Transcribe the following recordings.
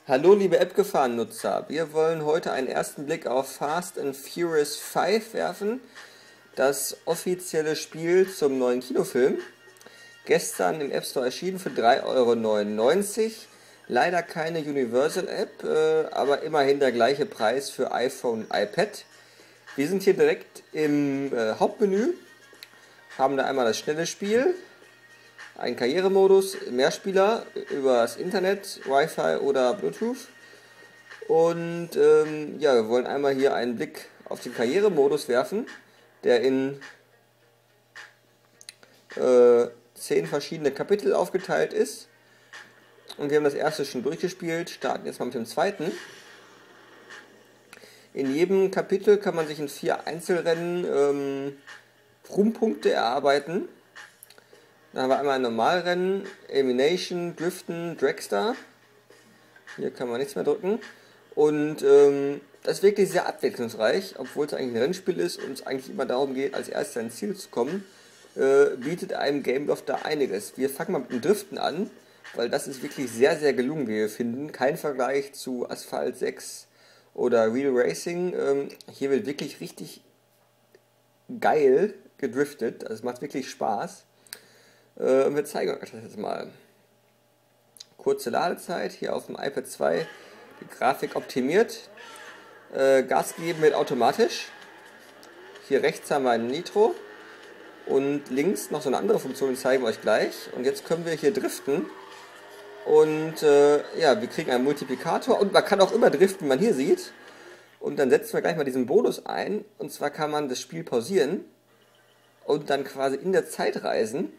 Hallo liebe App-Gefahren-Nutzer, wir wollen heute einen ersten Blick auf Fast and Furious 5 werfen, das offizielle Spiel zum neuen Kinofilm. Gestern im App Store erschienen für 3,99 €. Leider keine Universal-App, aber immerhin der gleiche Preis für iPhone und iPad. Wir sind hier direkt im Hauptmenü, haben da einmal das schnelle Spiel, einen Karrieremodus, Mehrspieler über das Internet, Wi-Fi oder Bluetooth. Und ja, wir wollen einmal hier einen Blick auf den Karrieremodus werfen, der in 10 verschiedene Kapitel aufgeteilt ist. Und wir haben das erste schon durchgespielt, starten jetzt mal mit dem zweiten. In jedem Kapitel kann man sich in 4 Einzelrennen Ruhmpunkte erarbeiten. Dann haben wir einmal ein Normalrennen, Elimination, Driften, Dragster. Hier kann man nichts mehr drücken. Und das ist wirklich sehr abwechslungsreich, obwohl es eigentlich ein Rennspiel ist und es eigentlich immer darum geht, als erster ins Ziel zu kommen, bietet einem Gameloft da einiges. Wir fangen mal mit dem Driften an, weil das ist wirklich sehr, sehr gelungen, wie wir finden. Kein Vergleich zu Asphalt 6 oder Real Racing. Hier wird wirklich richtig geil gedriftet. Also es macht wirklich Spaß. Und wir zeigen euch das jetzt mal. Kurze Ladezeit, hier auf dem iPad 2, die Grafik optimiert. Gas geben wird automatisch. Hier rechts haben wir ein Nitro. Und links noch so eine andere Funktion, die zeigen wir euch gleich. Und jetzt können wir hier driften. Und ja, wir kriegen einen Multiplikator. Und man kann auch immer driften, wie man hier sieht. Und dann setzen wir gleich mal diesen Bonus ein. Und zwar kann man das Spiel pausieren. Und dann quasi in der Zeit reisen.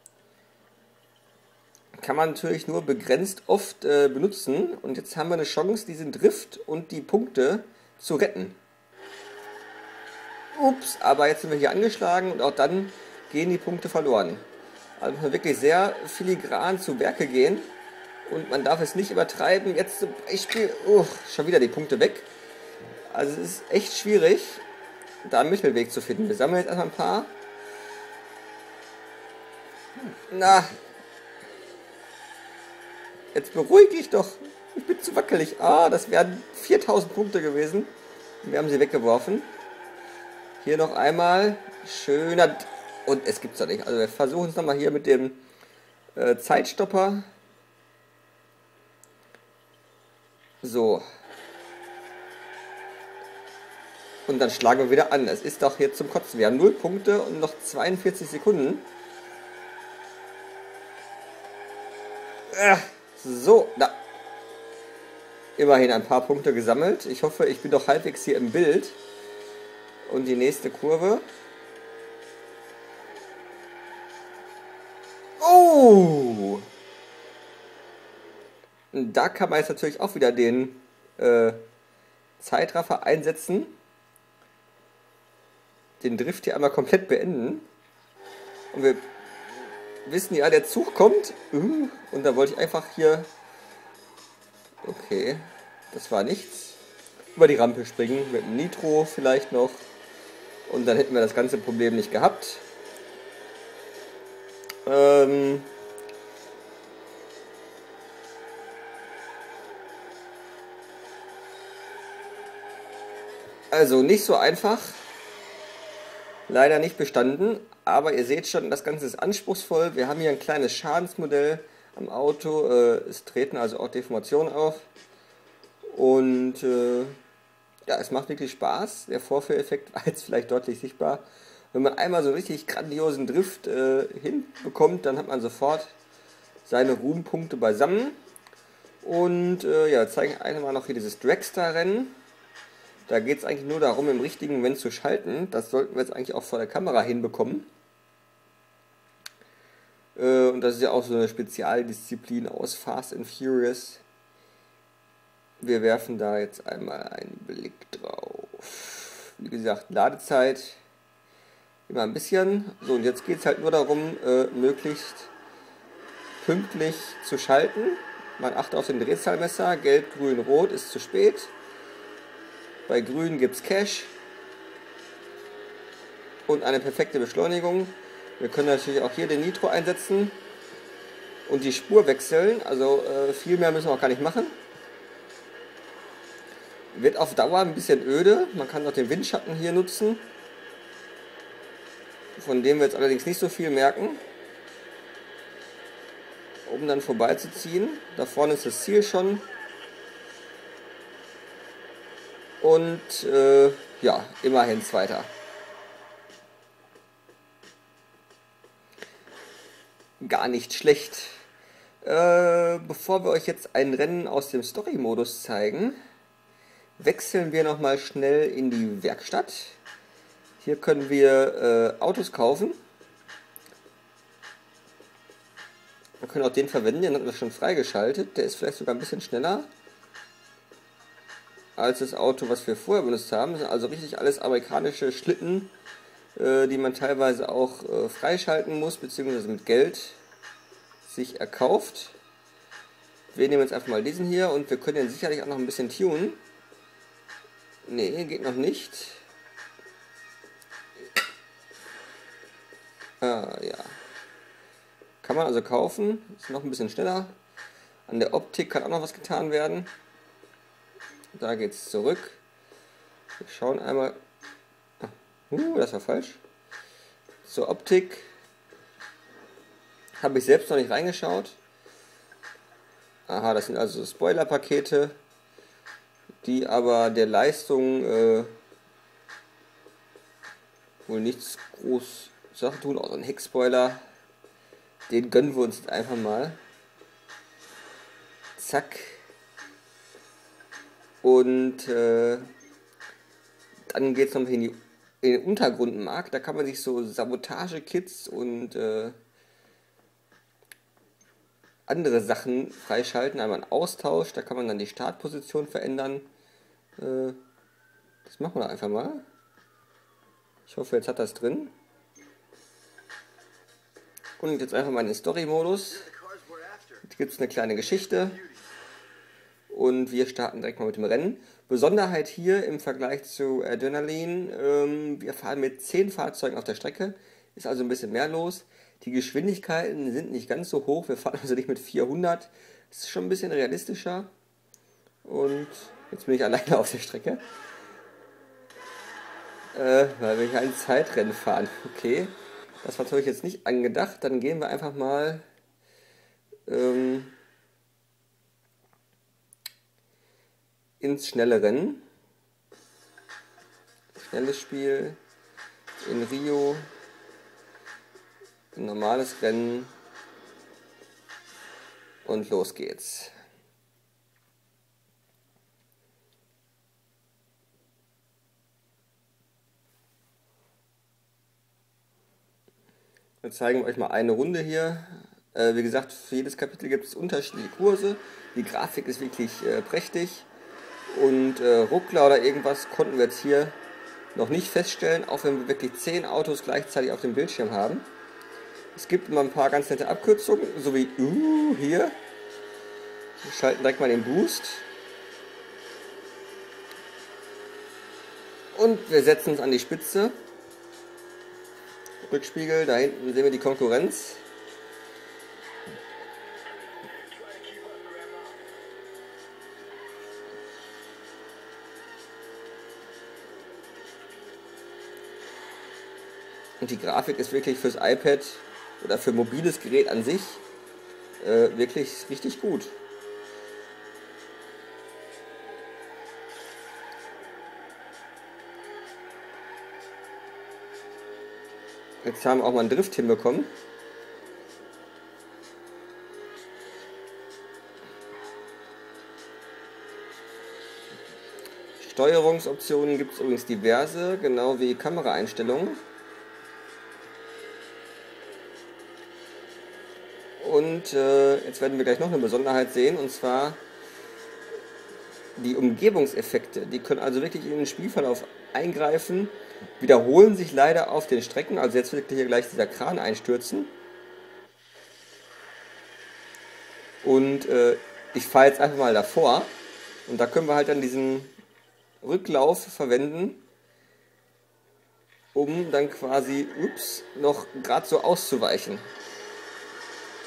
Kann man natürlich nur begrenzt oft benutzen. Und jetzt haben wir eine Chance, diesen Drift und die Punkte zu retten. Ups, aber jetzt sind wir hier angeschlagen und auch dann gehen die Punkte verloren. Also muss man wirklich sehr filigran zu Werke gehen. Und man darf es nicht übertreiben. Jetzt zum Beispiel, schon wieder die Punkte weg. Also es ist echt schwierig, da einen Mittelweg zu finden. Wir sammeln jetzt erstmal ein paar. Na, jetzt beruhig dich doch. Ich bin zu wackelig. Ah, das wären 4000 Punkte gewesen. Wir haben sie weggeworfen. Hier noch einmal. Schöner. Und es gibt's doch nicht. Also wir versuchen es nochmal hier mit dem Zeitstopper. So. Und dann schlagen wir wieder an. Es ist doch hier zum Kotzen. Wir haben 0 Punkte und noch 42 Sekunden. So, da. Immerhin ein paar Punkte gesammelt. Ich hoffe, ich bin doch halbwegs hier im Bild. Und die nächste Kurve. Oh! Und da kann man jetzt natürlich auch wieder den Zeitraffer einsetzen. Den Drift hier einmal komplett beenden. Und wir wissen ja, der Zug kommt. Und da wollte ich einfach hier... Okay, das war nichts. Über die Rampe springen, mit dem Nitro vielleicht noch. Und dann hätten wir das ganze Problem nicht gehabt. Also nicht so einfach. Leider nicht bestanden. Aber ihr seht schon, das Ganze ist anspruchsvoll. Wir haben hier ein kleines Schadensmodell am Auto. Es treten also auch Deformationen auf. Und ja, es macht wirklich Spaß. Der Vorführeffekt war jetzt vielleicht deutlich sichtbar. Wenn man einmal so einen richtig grandiosen Drift hinbekommt, dann hat man sofort seine Ruhmpunkte beisammen. Und ja, zeigen einmal noch hier dieses Dragster-Rennen. Da geht es eigentlich nur darum, im richtigen Moment zu schalten. Das sollten wir jetzt eigentlich auch vor der Kamera hinbekommen. Und das ist ja auch so eine Spezialdisziplin aus Fast and Furious. Wir werfen da jetzt einmal einen Blick drauf. Wie gesagt, Ladezeit immer ein bisschen. So, und jetzt geht es halt nur darum, möglichst pünktlich zu schalten. Man achtet auf den Drehzahlmesser. Gelb, grün, rot ist zu spät. Bei grün gibt es Cash. Und eine perfekte Beschleunigung. Wir können natürlich auch hier den Nitro einsetzen. Und die Spur wechseln. Also viel mehr müssen wir auch gar nicht machen. Wird auf Dauer ein bisschen öde. Man kann auch den Windschatten hier nutzen, von dem wir jetzt allerdings nicht so viel merken, um dann vorbeizuziehen. Da vorne ist das Ziel schon. Und ja, immerhin Zweiter. Gar nicht schlecht. Bevor wir euch jetzt ein Rennen aus dem Story-Modus zeigen, wechseln wir nochmal schnell in die Werkstatt. Hier können wir Autos kaufen. Wir können auch den verwenden, den hatten wir schon freigeschaltet. Der ist vielleicht sogar ein bisschen schneller als das Auto, was wir vorher benutzt haben. Das sind also richtig alles amerikanische Schlitten, die man teilweise auch freischalten muss, beziehungsweise mit Geld sich erkauft. Wir nehmen jetzt einfach mal diesen hier und wir können den sicherlich auch noch ein bisschen tunen. Ne, geht noch nicht. Ah, ja. Kann man also kaufen, ist noch ein bisschen schneller. An der Optik kann auch noch was getan werden. Da geht es zurück. Wir schauen einmal. Das war falsch. Zur Optik habe ich selbst noch nicht reingeschaut. Aha, das sind also Spoiler-Pakete, die aber der Leistung wohl nichts groß Sache tun. Auch so ein Heckspoiler. Den gönnen wir uns jetzt einfach mal. Zack. Und dann geht es noch in den Untergrundmarkt. Da kann man sich so Sabotage-Kits und andere Sachen freischalten. Einmal einen Austausch, da kann man dann die Startposition verändern. Das machen wir einfach mal. Ich hoffe, jetzt hat das drin. Und jetzt einfach mal in den Story-Modus. Jetzt gibt es eine kleine Geschichte. Und wir starten direkt mal mit dem Rennen. Besonderheit hier im Vergleich zu Adrenaline, wir fahren mit 10 Fahrzeugen auf der Strecke. Ist also ein bisschen mehr los. Die Geschwindigkeiten sind nicht ganz so hoch. Wir fahren also nicht mit 400. Das ist schon ein bisschen realistischer. Und jetzt bin ich alleine auf der Strecke. Weil wir hier ein Zeitrennen fahren. Okay. Das war natürlich jetzt nicht angedacht. Dann gehen wir einfach mal ins schnelle Rennen. Schnelles Spiel. In Rio. Ein normales Rennen. Und los geht's. Wir zeigen euch mal eine Runde hier. Wie gesagt, für jedes Kapitel gibt es unterschiedliche Kurse. Die Grafik ist wirklich prächtig. Und Ruckler oder irgendwas konnten wir jetzt hier noch nicht feststellen, auch wenn wir wirklich 10 Autos gleichzeitig auf dem Bildschirm haben. Es gibt immer ein paar ganz nette Abkürzungen, so wie hier. Wir schalten direkt mal den Boost. Und wir setzen uns an die Spitze. Rückspiegel, da hinten sehen wir die Konkurrenz. Und die Grafik ist wirklich fürs iPad oder für mobiles Gerät an sich wirklich richtig gut. Jetzt haben wir auch mal einen Drift hinbekommen. Steuerungsoptionen gibt es übrigens diverse, genau wie Kameraeinstellungen. Und jetzt werden wir gleich noch eine Besonderheit sehen, und zwar die Umgebungseffekte. Die können also wirklich in den Spielverlauf eingreifen, wiederholen sich leider auf den Strecken. Also jetzt wird hier gleich dieser Kran einstürzen. Und ich fahre jetzt einfach mal davor. Und da können wir halt dann diesen Rücklauf verwenden, um dann quasi, noch gerade so auszuweichen.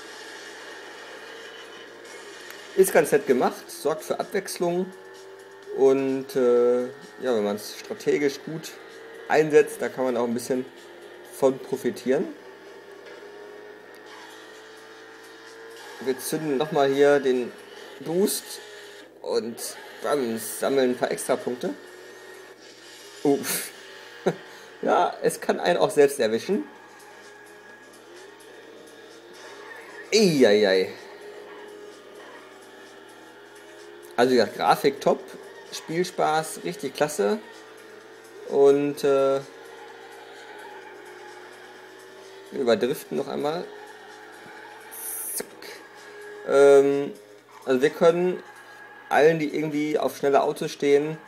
Ist ganz nett gemacht, sorgt für Abwechslung Und ja, wenn man es strategisch gut einsetzt, da kann man auch ein bisschen von profitieren. Wir zünden nochmal hier den Boost und sammeln ein paar Extrapunkte. Ja, es kann einen auch selbst erwischen. Eieiei. Also ja, Grafik top, Spielspaß richtig klasse und wir überdriften noch einmal. Also wir können allen, die irgendwie auf schnelle Autos stehen,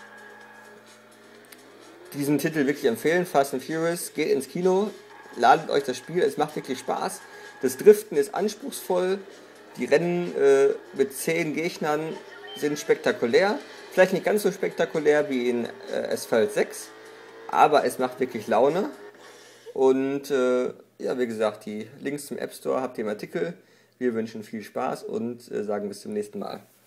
diesen Titel wirklich empfehlen. Fast and Furious, geht ins Kino, ladet euch das Spiel, es macht wirklich Spaß. Das Driften ist anspruchsvoll, die Rennen mit 10 Gegnern sind spektakulär. Vielleicht nicht ganz so spektakulär wie in Asphalt 6, aber es macht wirklich Laune. Und ja, wie gesagt, die Links zum App Store habt ihr im Artikel. Wir wünschen viel Spaß und sagen bis zum nächsten Mal.